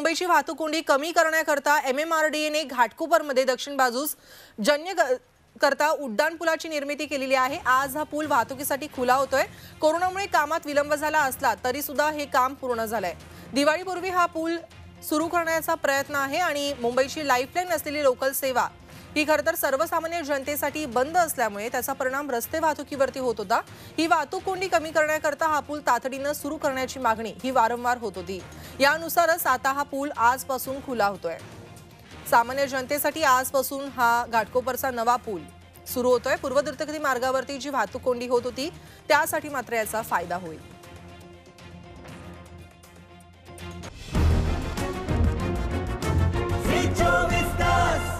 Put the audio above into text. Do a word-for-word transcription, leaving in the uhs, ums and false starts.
मुंबईची वाहतूक कोंडी कमी करण्याकरता एमएमआरडीएने घाटकोपरमध्ये दक्षिण बाजूस जन्य करता उड्डाणपुलाची निर्मिती केलेली आहे। आज हा पूल वाहतुकीसाठी खुला होतोय। कोरोनामुळे कामात विलंब झाला असला तरी सुद्धा हे काम पूर्ण झालंय। दिवाळीपूर्वी हा पूल सुरू करण्याचा प्रयत्न आहे आणि मुंबईची लाईफलाईन असलेली लोकल सेवा ही खरतर सर्वसामान्य जनतेसाठी बंद असल्यामुळे त्याचा परिणाम रस्ते वाहतुकीवरती होत होता। ही वाहतूक कोंडी कमी करण्याकरता हा पूल तातडीने सुरू करण्याची मागणी ही वारंवार होत होती। यानुसारच आता हा पूल आजपासून खुला होतोय। सामान्य जनतेसाठी आजपासून हा घाटकोपरचा नवा पूल सुरू होतोय। पूर्व द्रुतगती मार्गावरती जी वाहतूक कोंडी होत होती त्यासाठी मात्र याचा फायदा होईल। चोवीस तास